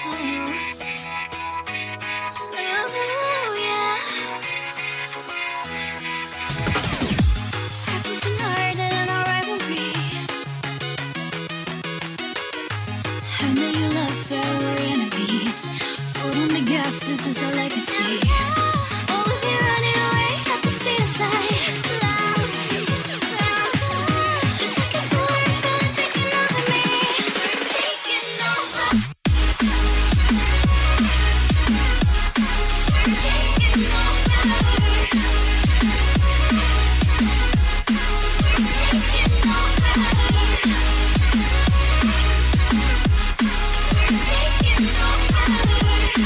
This is our legacy. All of you running away at the speed of light. It's like a force, but it's taking over me. Taking over. We're taking over. We're taking over. We're taking over.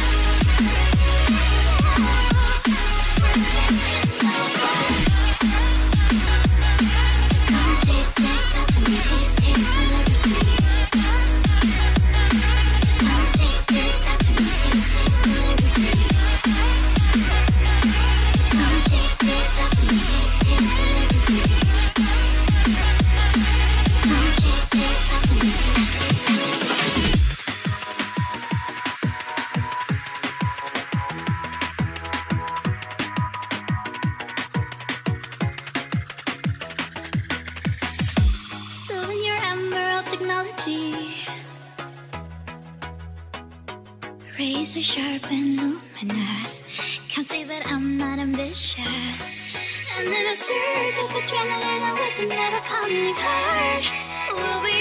Razor sharp and luminous. Can't say that I'm not ambitious. And then a surge of adrenaline with a never pounding heart. We'll be